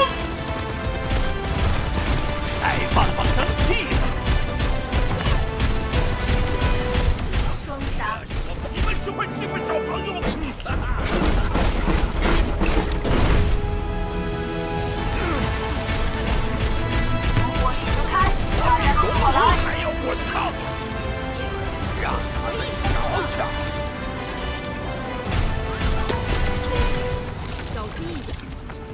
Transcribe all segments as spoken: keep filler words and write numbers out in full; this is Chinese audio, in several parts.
再放放生气。 双杀！ 你们只会欺负小朋友。 火力全开，大家跟我来！ 还要滚烫，让他们瞧瞧。 小心一点。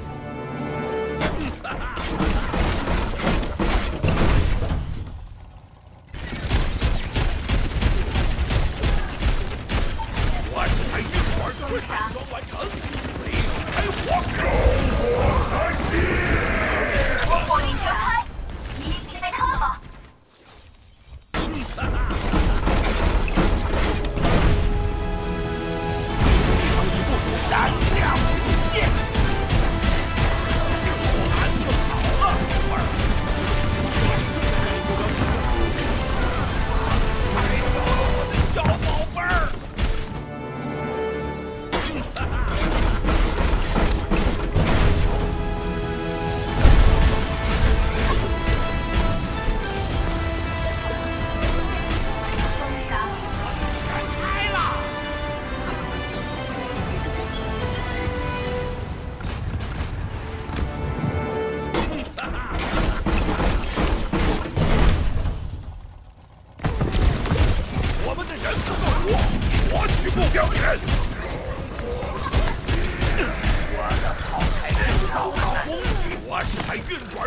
我是太运管顺闪装完成，随时开火，烽火寒气。 火力全开，你准备看吧。 燃亮无限。 目标点！我的炮台制造好攻击，我是台运管